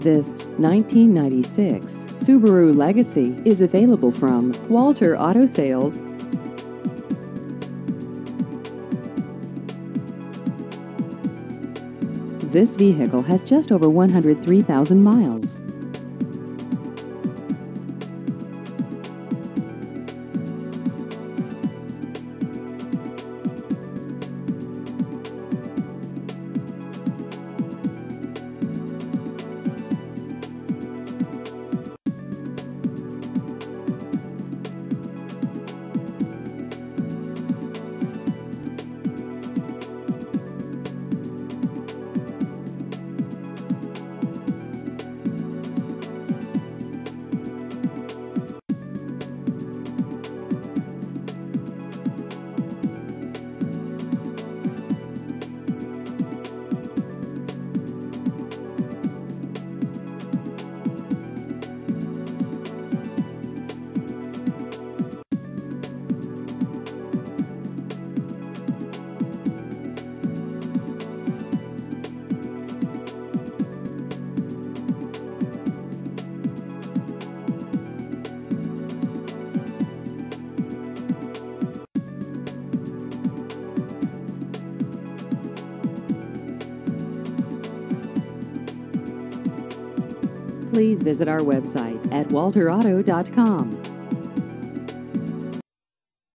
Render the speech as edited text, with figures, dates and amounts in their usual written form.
This 1996 Subaru Legacy is available from Walter Auto Sales. This vehicle has just over 103,000 miles. Please visit our website at walterauto.com.